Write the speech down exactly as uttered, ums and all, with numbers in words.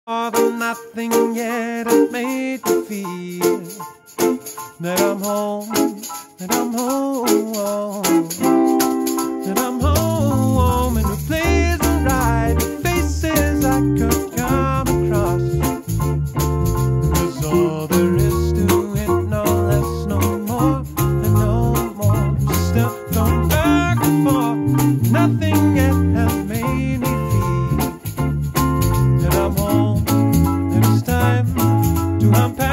More than nothing yet has made me feel that I'm home, that I'm home, that I'm home in a place where I the faces I could come across. Cause all there is to it, no less, no more, and no more. Still going back and forth, nothing yet has made me feel that I'm home. It's time to unpack.